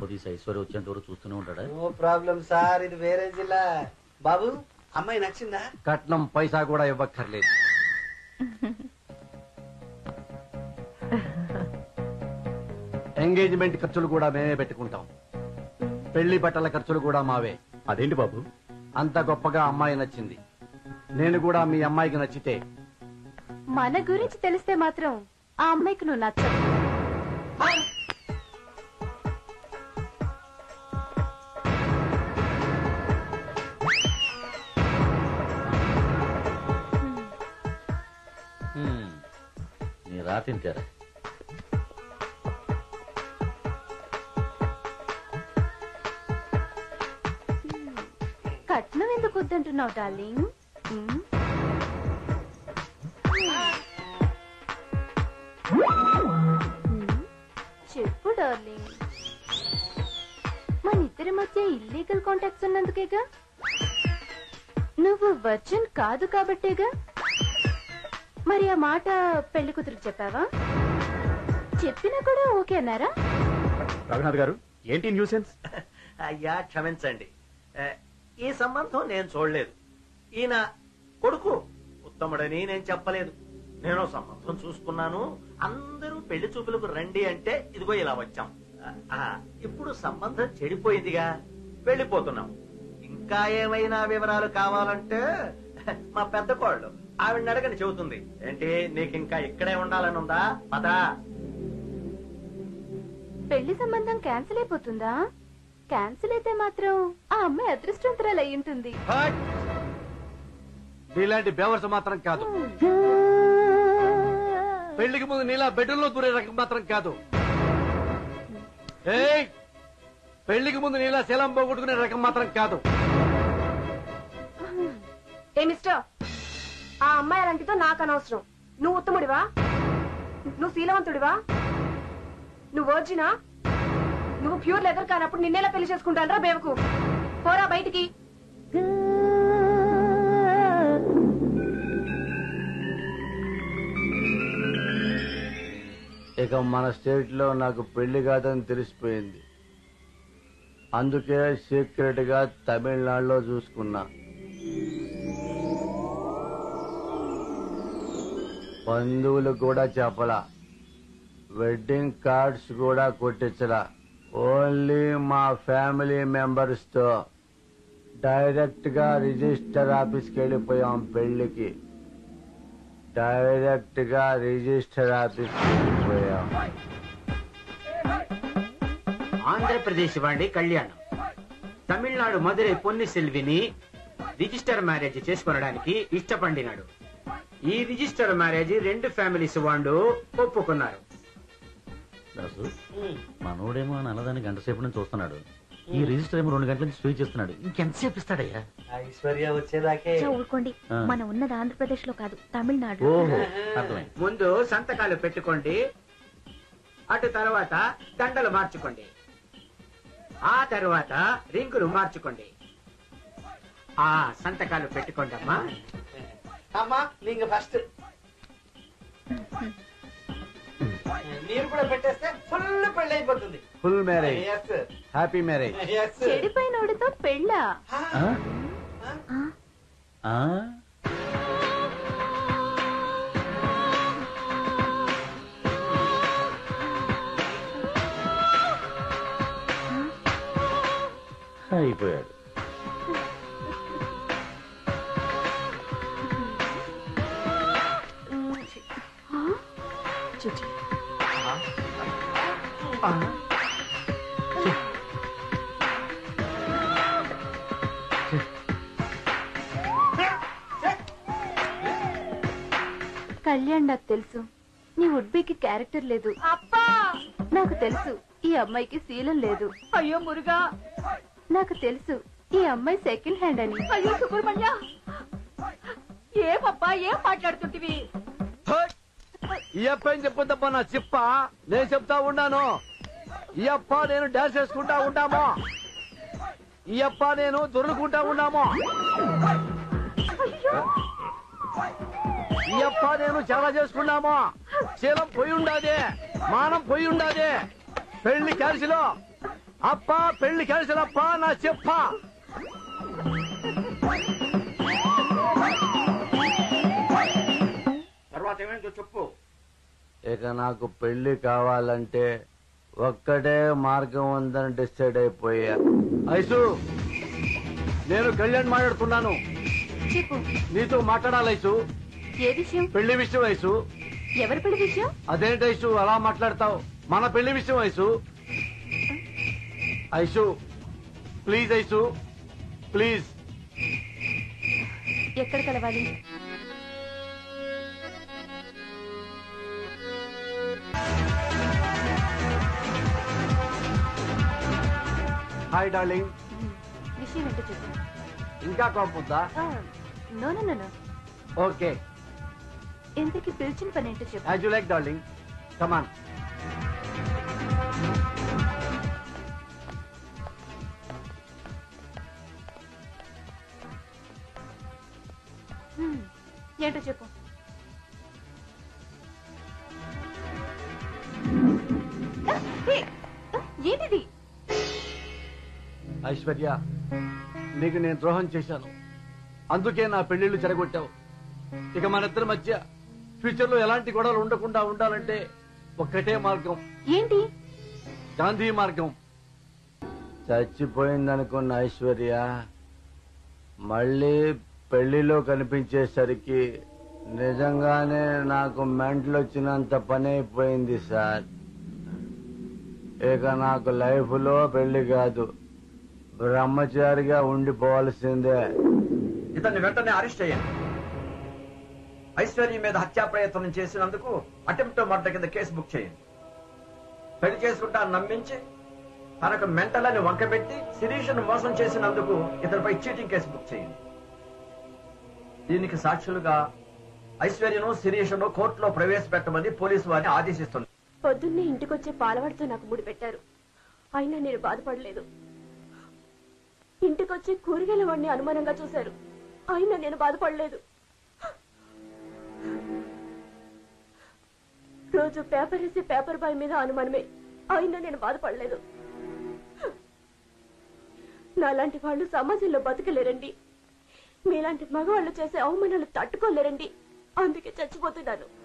తీసి ఐశ్వర్య వచ్చేంత వరకు చూస్తూనే ఉంటాడా? నో ప్రాబ్లం సార్, ఇది వేరే జిల్లా. బాబు, అమ్మాయి నచ్చిందా? కట్నం పైసా కూడా ఇవ్వక్కర్లేదు. ఎంగేజ్మెంట్ ఖర్చులు కూడా మేమే పెట్టుకుంటాం. పెళ్లి బట్టల ఖర్చులు కూడా మావే. అదేంటి బాబు అంత గొప్పగా అమ్మాయి నచ్చింది? నేను కూడా మీ అమ్మాయికి నచ్చితే? మన గురించి తెలిస్తే మాత్రం ఆ అమ్మాయికి నువ్వు నచ్చవు. నీ రాతింటారా? కట్నం ఎందుకు వద్దంటున్నావు డార్లింగ్? చెప్పు డార్లింగ్. మన ఇద్దరి మధ్య ఇల్లీగల్ కాంటాక్ట్స్ ఉన్నందుకేగా? నువ్వు వర్జిన్ కాదు కాబట్టేగా? మరి ఆ మాట పెళ్లి కూతురికి చెప్పావా? చెప్పినా కూడా ఓకే అన్నారా? రఘునాథ్ గారు, ఏంటి న్యూసెన్స్? అయ్యా క్షమించండి, ఈ సంబంధం నేను చూడలేదు. ఈయన కొడుకు ఉత్తముడని నేను చెప్పలేదు. నేను సంబంధం చూసుకున్నాను. అందరూ పెళ్లి చూపులకు రండి అంటే ఇదిగో ఇలా వచ్చాం. ఇప్పుడు సంబంధం చెడిపోయిందిగా, వెళ్ళిపోతున్నాం. ఇంకా ఏమైనా వివరాలు కావాలంటే మా పెద్ద కోళ్ళు ఆవిడని అడగని చెబుతుంది. ఏంటి, నీకు ఇంకా ఇక్కడే ఉండాలని ఉందా? పదా. పెళ్లి సంబంధం క్యాన్సిల్ అయిపోతుందా? క్యాన్సిల్ అయితే మాత్రం ఆ అమ్మాయి అదృష్టవంతురాలు అయి ఉంటుంది. నీలాంటి బేవర్స్ మాత్రం కాదు. పెళ్లికి ముందు నీలా బెడ్రూమ్ లో దూరే రకం మాత్రం కాదు. పెళ్లికి ముందు నీలా శీలం పోగొట్టుకునే రకం మాత్రం కాదు. ఏ మిస్టర్, ఆ అమ్మాయి అలాంటితో నాకు అనవసరం. నువ్వు ఉత్తముడివా? నువ్వు శీలవంతుడివా? నువ్వు వర్జినా? నువ్వు ప్యూర్ లెదర్ కానప్పుడు నిన్నేలా పెళ్లి చేసుకుంటానరా బేవకు? పోరా బయటికి. ఇక మన స్టేట్ లో నాకు పెళ్లి కాదని తెలిసిపోయింది. అందుకే సీక్రెట్ గా తమిళనాడులో చూసుకున్నా. బంధువులు కూడా చెప్పలా, వెడ్డింగ్ కార్డ్స్ కూడా కొట్టించలా. ఓన్లీ మా ఫ్యామిలీ మెంబర్స్ తో డైరెక్ట్ గా రిజిస్టర్ ఆఫీస్కి వెళ్ళిపోయాం. పెళ్లికి డైరెక్ట్ గా రిజిస్టర్ ఆఫీస్కి వెళ్ళిపోయాం. ఆంధ్రప్రదేశ్ వాడి కళ్యాణం, తమిళనాడు మధురై పొన్ని సెల్విని రిజిస్టర్ మ్యారేజ్ చేసుకొనడానికి ఇష్టపడినాడు. ఈ రిజిస్టర్ మ్యారేజ్ రెండు ఫ్యామిలీస్ వాళ్ళు ఒప్పుకున్నారు. దాసు, మనోడేమో నల్లదాన్ని గంట సేపు నుంచి చూస్తున్నాడు. ఈ రిజిస్టర్ ఏమో 2 గంటల నుంచి స్పీచ్ చేస్తున్నాడు. ఇంకెంతసేపు ఇస్తాడయ్యా? ఐశ్వర్య వచ్చేదాకే. ఊరుకోండి, మనం ఉన్నది ఆంధ్రప్రదేశ్ లో కాదు, తమిళనాడు. ముందు సంతకాలు పెట్టుకోండి, అటు తర్వాత దండలు మార్చుకోండి, ఆ తర్వాత రింగులు మార్చుకోండి. ఆ సంతకాలు పెట్టుకోండి అమ్మా. అమ్మా నీకు ఫస్ట్ మీరు కూడా పెట్టేస్తే ఫుల్ పెళ్లి అయిపోతుంది. Full marriage, happy marriage. చెడిపోయినోడితో పెళ్ళా? అయిపోయాడు. కళ్యాణ్, నాకు తెలుసు నీ వుడ్బీకి క్యారెక్టర్ లేదు. అప్పా, నాకు తెలుసు ఈ అమ్మాయికి శీలం లేదు. అయ్యో మురుగా, నాకు తెలుసు ఈ అమ్మాయి సెకండ్ హ్యాండ్ అని. అయ్యో సుబ్రహ్మణ్య, ఏమప్పా ఏం మాట్లాడుతుంటివి? ఈ అబ్బాయిని చెప్పొద్దబ్బా, నా చెప్ప నేను చెప్తా ఉన్నాను. ఈ అప్ప నేను డాన్స్ చేసుకుంటా ఉంటామో, ఈ అప్ప నేను దొరుకుంటా ఉన్నామో, ఈ అప్ప నేను చాలా చేసుకున్నామో. శీలం పోయి ఉండాదే, మానం పోయి ఉండాదే. పెళ్లి క్యాన్సిల్, అప్ప పెళ్లి క్యాన్సిల్ అప్ప నా చెప్ప. తర్వాత ఏమైందో చెప్పు. ఇక నాకు పెళ్లి కావాలంటే ఒక్కటే మార్గం ఉందని డిసైడ్ అయిపోయా. ఐసు, నేను కళ్యాణ్ మాట్లాడుతున్నాను. చెప్పు. నీతో మాట్లాడాలి ఐసు. ఏ విషయం? పెళ్లి విషయం ఐసు. ఎవరి పెళ్లి విషయం? అదేంటి ఐసు అలా మాట్లాడతావు? మన పెళ్లి విషయం ice. Ice please, ice please. ఎక్కడ కలవాలి? Hi darling. విషయం ఏంటో చెప్పు. ఇంకా కోపొద్దా? No no no no. Okay. ఇంతకీ పిలిచిన పని ఏంటో చెప్పు. As you like darling. Come on. ఏంటో చెప్పు. ఏంటిది? ఐశ్వర్య, నీకు నేను ద్రోహం చేశాను, అందుకే నా పెళ్లిళ్లు చెడగొట్టావు. ఇక మన ఇద్దరి మధ్య ఫ్యూచర్ లో ఎలాంటి గొడవలు ఉండకుండా ఉండాలంటే ఒక్కటే మార్గం. ఏంటి? గాంధీ మార్గం. చచ్చిపోయిందనుకున్న ఐశ్వర్య మళ్ళీ పెళ్లిలో కనిపించేసరికి నిజంగానే నాకు మెంటలు వచ్చినంత పని అయిపోయింది సార్. ఇక నాకు లైఫ్ లో పెళ్లి కాదు, బ్రహ్మచారిగా ఉండిపోవాల్సిందే. ఇతన్ని వెంటనే అరెస్ట్ చేయండి. ఐశ్వర్య మీద హత్యా ప్రయత్నం చేసినందుకు అటెంప్ట్ మర్డర్ కింద కేసు బుక్ చేయండి. పెళ్లి చేసుకుంటా నమ్మించి తనకు మెంటలని వంకబెట్టి శిరీషను మోసం చేసినందుకు ఇతనిపై చీటింగ్ కేసు బుక్ చేయండి. దీనికి సాక్షులుగా ఐశ్వర్యను శిరీషను కోర్టులో ప్రవేశపెట్టమని పోలీసు వారిని ఆదేశిస్తుంది. పొద్దున్నే ఇంటికొచ్చే పాలవాడితో నాకు ముడి పెట్టారు, అయినా నేను బాధపడలేదు. ఇంటికొచ్చే కూరగాయల వాడిని అనుమానంగా చూశారు, అయినా నేను బాధపడలేదు. రోజు పేపర్ వేసి పేపర్ బాయ్ మీద అనుమానమే, అయినా నేను బాధపడలేదు. నాలాంటి వాళ్ళు సమాజంలో బతకలేరండి. మీలాంటి మగవాళ్ళు చేసే అవమానాలు తట్టుకోలేరండి. అందుకే చచ్చిపోతున్నాను.